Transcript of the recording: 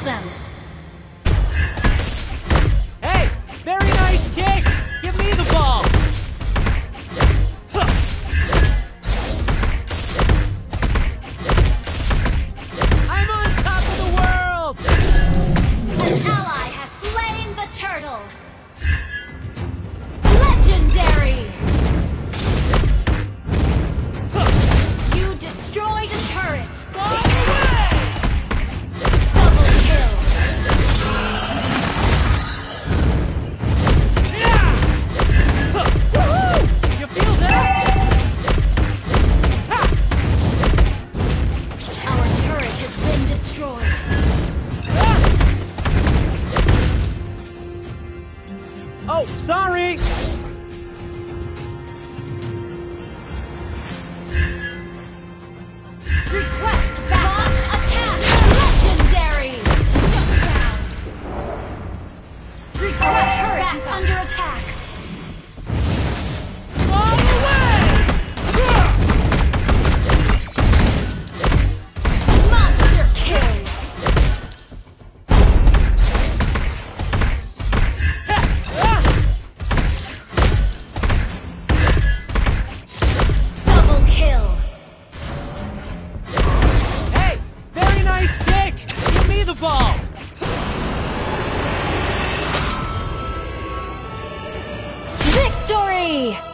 them! Hey! Very nice kick! Give me the ball! I'm on top of the world! An ally has slain the turtle! Legendary! You destroyed a turret! Ball away! Double kill! Yeah! Woohoo! You feel that? Ha! Our turret has been destroyed. Ah! Oh, sorry! Request launch attack! Legendary! Request turret is under attack! Ball away! Monster kill! Double kill! Hey! Very nice kick! Give me the ball! Victory!